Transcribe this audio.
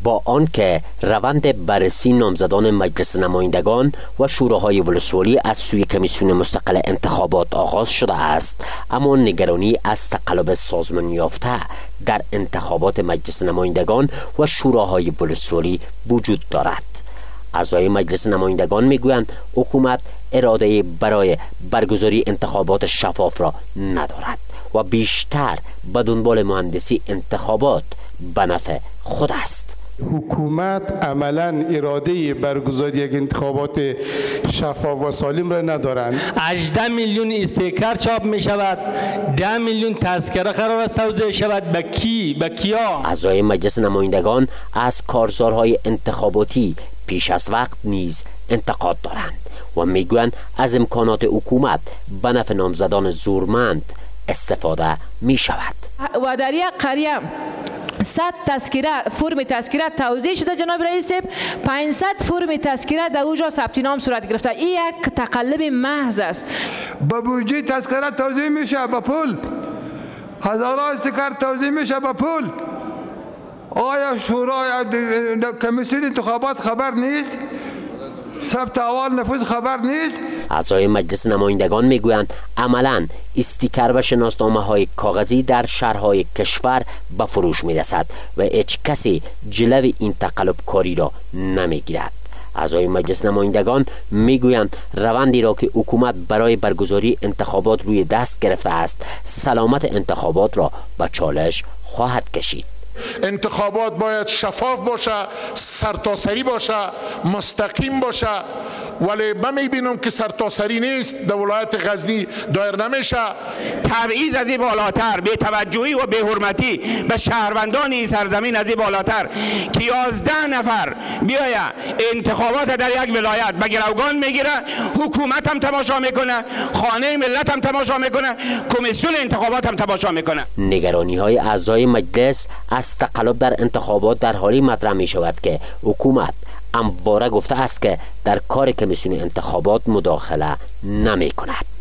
با آنکه روند بررسی نامزدان مجلس نمایندگان و شوراهای ولسوالی از سوی کمیسیون مستقل انتخابات آغاز شده است، اما نگرانی از تقلب سازمان یافته در انتخابات مجلس نمایندگان و شوراهای ولسوالی وجود دارد. اعضای مجلس نمایندگان میگویند حکومت اراده برای برگزاری انتخابات شفاف را ندارد و بیشتر به دنبال مهندسی انتخابات به نفع خود است. حکومت عملا اراده برگزاری یک انتخابات شفاف و سالم را ندارند. 18 میلیون استیکر چاپ می شود، 10 میلیون تذکره قرار است توزیع شود. به کی؟ به کیا؟ اعضای مجلس نمایندگان از کارزارهای انتخاباتی پیش از وقت نیز انتقاد دارند و میگویند از امکانات حکومت به نفع نامزدان زورمند استفاده می شود. و در یک قریه 100 تذکره فرم تذکره توزیع شده جناب رئیس، 500 فرم تذکره در اونجا ثبت نام صورت گرفته. این یک تقلب محض است. با بودجه تذکره توزیع میشه با پول، هزارها استیکر توزیع میشه با پول. آیا شورا کمیسیون انتخابات خبر نیست؟ ثبت احوال نفوذ خبر نیست؟ اعضای مجلس نمایندگان میگویند عملاً استیکر و شناسنامه‌های کاغذی در شهرهای کشور به فروش میرسد و هیچ کسی جلوی این تقلب کاری را نمیگیرد. اعضای مجلس نمایندگان میگویند روندی را که حکومت برای برگزاری انتخابات روی دست گرفته است، سلامت انتخابات را به چالش خواهد کشید. انتخابات باید شفاف باشه، سرتاسری باشه، مستقیم باشه، ولی من میبینم که سرتاسری نیست. در ولایت غزنی دایر نمیشه. تبعیض از این بالاتر، بی توجهی و بی حرمتی به شهروندان این سرزمین از این بالاتر که 11 نفر بیاید انتخابات در یک ولایت به گروگان میگیره، حکومت هم تماشا میکنه، خانه ملت هم تماشا میکنه، کمیسیون انتخابات هم تماشا میکنه. نگرانی های اعضای مجلس از تقلب در انتخابات در حالی مطرح می شود که حکومت همواره گفته است که در کار کمیسیون انتخابات مداخله نمی کند.